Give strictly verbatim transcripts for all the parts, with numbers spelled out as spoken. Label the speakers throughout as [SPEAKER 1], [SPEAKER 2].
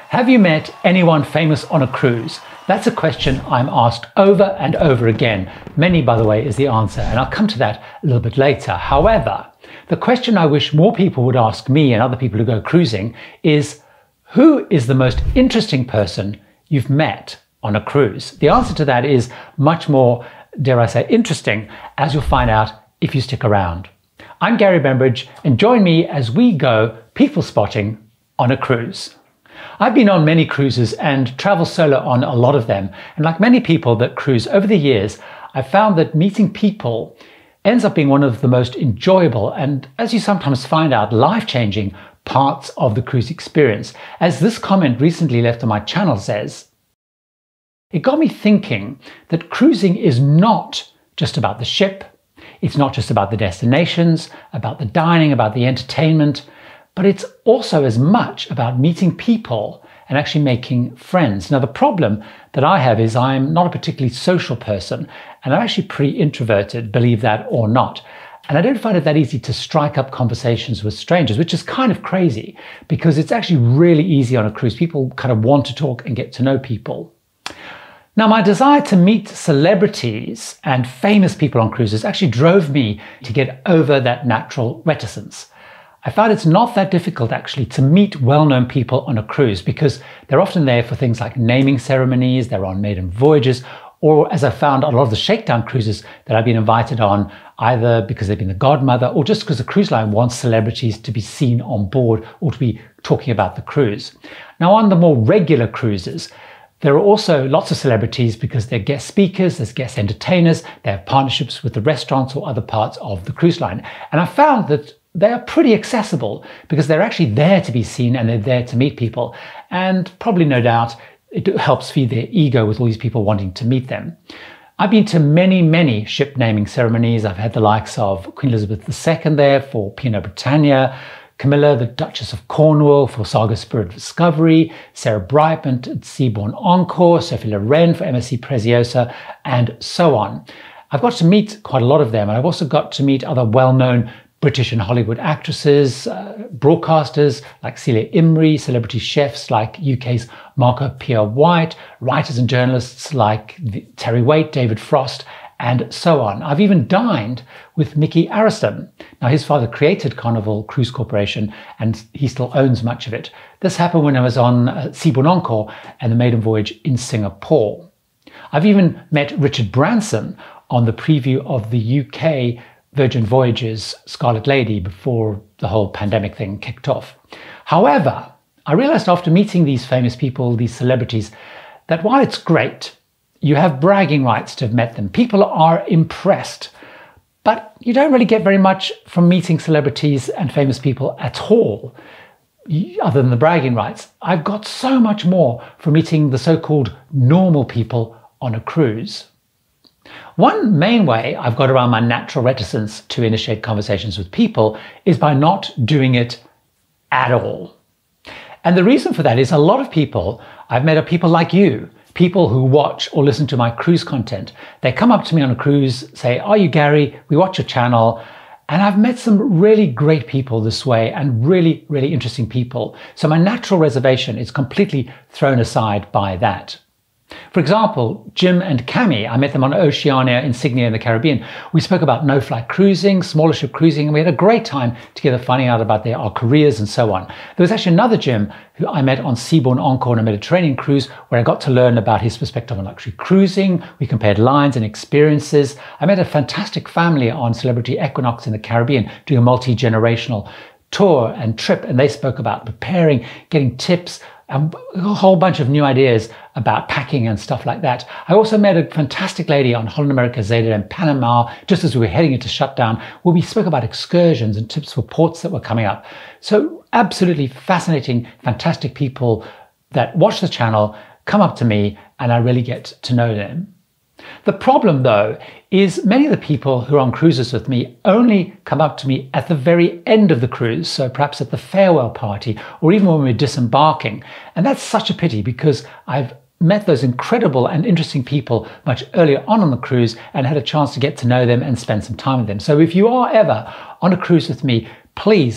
[SPEAKER 1] Have you met anyone famous on a cruise? That's a question I'm asked over and over again. Many, by the way, is the answer, and I'll come to that a little bit later. However, the question I wish more people would ask me and other people who go cruising is, who is the most interesting person you've met on a cruise? The answer to that is much more, dare I say, interesting, as you'll find out if you stick around. I'm Gary Bembridge, and join me as we go people spotting on a cruise. I've been on many cruises and travel solo on a lot of them. And like many people that cruise over the years, I've found that meeting people ends up being one of the most enjoyable and, as you sometimes find out, life-changing parts of the cruise experience. As this comment recently left on my channel says, it got me thinking that cruising is not just about the ship. It's not just about the destinations, about the dining, about the entertainment, but it's also as much about meeting people and actually making friends. Now, the problem that I have is I'm not a particularly social person, and I'm actually pretty introverted, believe that or not. And I don't find it that easy to strike up conversations with strangers, which is kind of crazy because it's actually really easy on a cruise. People kind of want to talk and get to know people. Now, my desire to meet celebrities and famous people on cruises actually drove me to get over that natural reticence. I found it's not that difficult actually to meet well-known people on a cruise because they're often there for things like naming ceremonies, they're on maiden voyages, or as I found on a lot of the shakedown cruises that I've been invited on, either because they've been the godmother or just because the cruise line wants celebrities to be seen on board or to be talking about the cruise. Now, on the more regular cruises, there are also lots of celebrities because they're guest speakers, there's guest entertainers, they have partnerships with the restaurants or other parts of the cruise line. And I found that they are pretty accessible because they're actually there to be seen and they're there to meet people. And probably no doubt it helps feed their ego with all these people wanting to meet them. I've been to many, many ship naming ceremonies. I've had the likes of Queen Elizabeth the Second there for Pinot Britannia, Camilla, the Duchess of Cornwall for Saga Spirit of Discovery, Sarah Brightman at Seabourn Encore, Sophie Loren for M S C Preziosa, and so on. I've got to meet quite a lot of them, and I've also got to meet other well-known British and Hollywood actresses, uh, broadcasters like Celia Imrie, celebrity chefs like U K's Marco Pierre White, writers and journalists like Terry Waite, David Frost, and so on. I've even dined with Mickey Arison. Now, his father created Carnival Cruise Corporation, and he still owns much of it. This happened when I was on uh, Seabourn Encore and the maiden voyage in Singapore. I've even met Richard Branson on the preview of the U K Virgin Voyages Scarlet Lady before the whole pandemic thing kicked off. However, I realized after meeting these famous people, these celebrities, that while it's great, you have bragging rights to have met them. People are impressed, but you don't really get very much from meeting celebrities and famous people at all, other than the bragging rights. I've got so much more from meeting the so-called normal people on a cruise. One main way I've got around my natural reticence to initiate conversations with people is by not doing it at all. And the reason for that is a lot of people I've met are people like you, people who watch or listen to my cruise content. They come up to me on a cruise, say, "Are you Gary? We watch your channel." And I've met some really great people this way and really, really interesting people. So my natural reservation is completely thrown aside by that. For example, Jim and Cami, I met them on Oceania Insignia in the Caribbean. We spoke about no-fly cruising, smaller ship cruising, and we had a great time together finding out about their our careers and so on. There was actually another Jim who I met on Seabourn Encore on a Mediterranean cruise where I got to learn about his perspective on luxury cruising. We compared lines and experiences. I met a fantastic family on Celebrity Equinox in the Caribbean doing a multi-generational tour and trip, and they spoke about preparing, getting tips, and a whole bunch of new ideas about packing and stuff like that. I also met a fantastic lady on Holland America Zeta in Panama, just as we were heading into shutdown, where we spoke about excursions and tips for ports that were coming up. So absolutely fascinating, fantastic people that watch the channel, come up to me, and I really get to know them. The problem, though, is many of the people who are on cruises with me only come up to me at the very end of the cruise, so perhaps at the farewell party or even when we're disembarking. And that's such a pity because I've met those incredible and interesting people much earlier on on the cruise and had a chance to get to know them and spend some time with them. So if you are ever on a cruise with me, please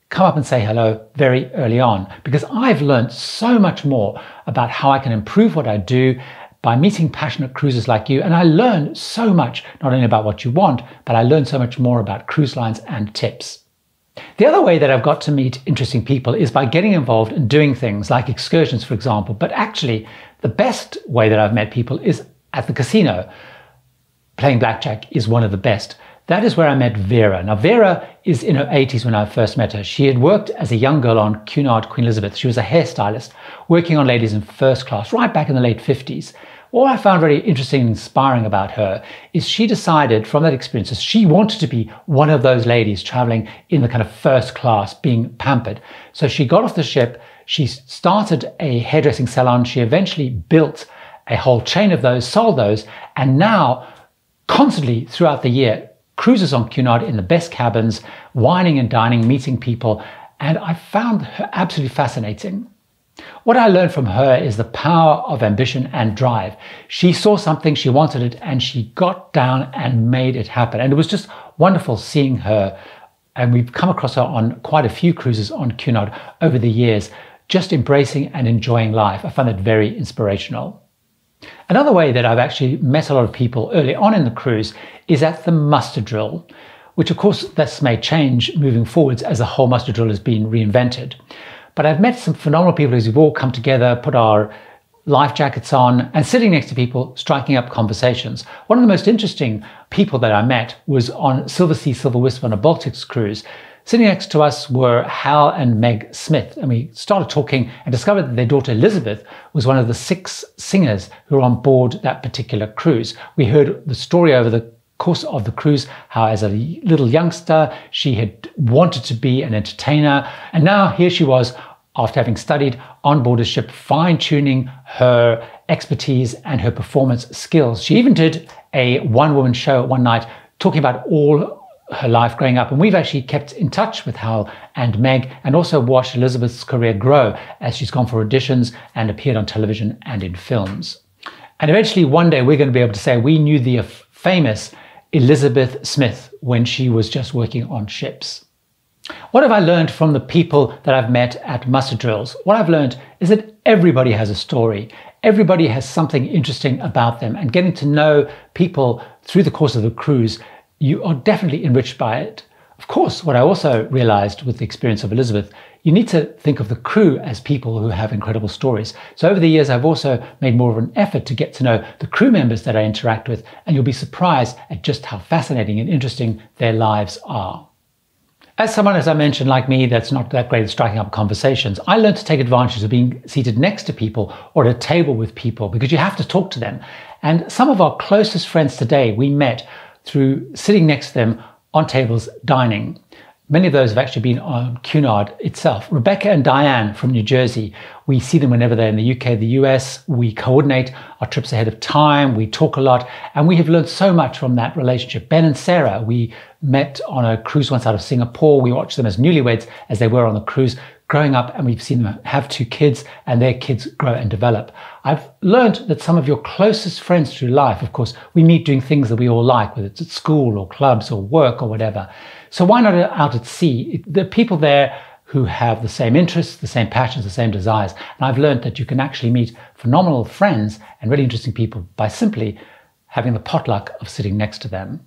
[SPEAKER 1] come up and say hello very early on, because I've learned so much more about how I can improve what I do by meeting passionate cruisers like you. And I learn so much, not only about what you want, but I learn so much more about cruise lines and tips. The other way that I've got to meet interesting people is by getting involved in doing things like excursions, for example. But actually, the best way that I've met people is at the casino. Playing blackjack is one of the best. That is where I met Vera. Now, Vera is in her eighties when I first met her. She had worked as a young girl on Cunard Queen Elizabeth. She was a hairstylist working on ladies in first class right back in the late fifties. What I found very interesting and inspiring about her is she decided from that experience that she wanted to be one of those ladies traveling in the kind of first class, being pampered. So she got off the ship, she started a hairdressing salon, she eventually built a whole chain of those, sold those, and now constantly throughout the year, cruises on Cunard in the best cabins, wining and dining, meeting people, and I found her absolutely fascinating. What I learned from her is the power of ambition and drive. She saw something, she wanted it, and she got down and made it happen. And it was just wonderful seeing her. And we've come across her on quite a few cruises on Cunard over the years, just embracing and enjoying life. I found it very inspirational. Another way that I've actually met a lot of people early on in the cruise is at the muster drill, which of course this may change moving forwards as the whole muster drill has been reinvented. But I've met some phenomenal people as we've all come together, put our life jackets on, and sitting next to people, striking up conversations. One of the most interesting people that I met was on Silversea Silver Whisper on a Baltics cruise. Sitting next to us were Hal and Meg Smith, and we started talking and discovered that their daughter Elizabeth was one of the six singers who were on board that particular cruise. We heard the story over the course of the cruise, how as a little youngster she had wanted to be an entertainer, and now here she was after having studied on board a ship, fine-tuning her expertise and her performance skills. She even did a one-woman show one night talking about all her life growing up, and we've actually kept in touch with Hal and Meg and also watched Elizabeth's career grow as she's gone for auditions and appeared on television and in films. And eventually one day we're going to be able to say we knew the famous Elizabeth Smith when she was just working on ships. What have I learned from the people that I've met at muster drills? What I've learned is that everybody has a story. Everybody has something interesting about them, and getting to know people through the course of the cruise, you are definitely enriched by it. Of course, what I also realized with the experience of Elizabeth, you need to think of the crew as people who have incredible stories. So over the years, I've also made more of an effort to get to know the crew members that I interact with, and you'll be surprised at just how fascinating and interesting their lives are. As someone, as I mentioned, like me, that's not that great at striking up conversations, I learned to take advantage of being seated next to people or at a table with people, because you have to talk to them. And some of our closest friends today we met through sitting next to them on tables dining. Many of those have actually been on Cunard itself. Rebecca and Diane from New Jersey, we see them whenever they're in the U K, the U S. We coordinate our trips ahead of time. We talk a lot, and we have learned so much from that relationship. Ben and Sarah, we met on a cruise once out of Singapore. We watched them as newlyweds as they were on the cruise growing up, and we've seen them have two kids and their kids grow and develop. I've learned that some of your closest friends through life, of course, we meet doing things that we all like, whether it's at school or clubs or work or whatever. So why not out at sea? There are people there who have the same interests, the same passions, the same desires. And I've learned that you can actually meet phenomenal friends and really interesting people by simply having the potluck of sitting next to them.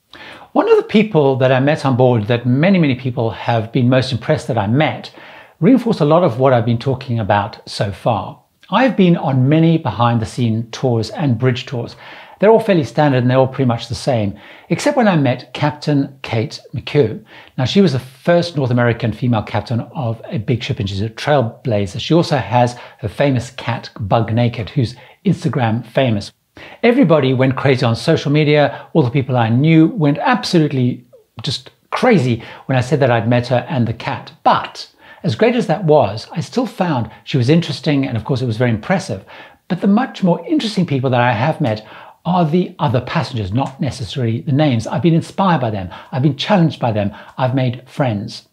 [SPEAKER 1] One of the people that I met on board that many, many people have been most impressed that I met reinforced a lot of what I've been talking about so far. I've been on many behind-the-scene tours and bridge tours. They're all fairly standard and they're all pretty much the same, except when I met Captain Kate McHugh. Now, she was the first North American female captain of a big ship, and she's a trailblazer. She also has her famous cat, Bug Naked, who's Instagram famous. Everybody went crazy on social media. All the people I knew went absolutely just crazy when I said that I'd met her and the cat. But as great as that was, I still found she was interesting, and of course it was very impressive. But the much more interesting people that I have met are the other passengers, not necessarily the names. I've been inspired by them. I've been challenged by them. I've made friends.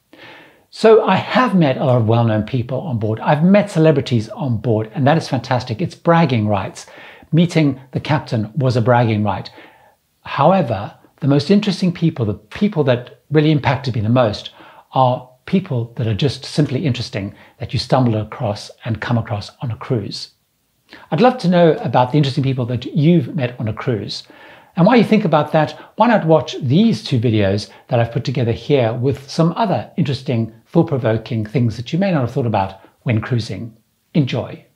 [SPEAKER 1] So I have met a lot of well-known people on board. I've met celebrities on board, and that is fantastic. It's bragging rights. Meeting the captain was a bragging right. However, the most interesting people, the people that really impacted me the most, are people that are just simply interesting that you stumble across and come across on a cruise. I'd love to know about the interesting people that you've met on a cruise. And while you think about that, why not watch these two videos that I've put together here with some other interesting, thought-provoking things that you may not have thought about when cruising. Enjoy.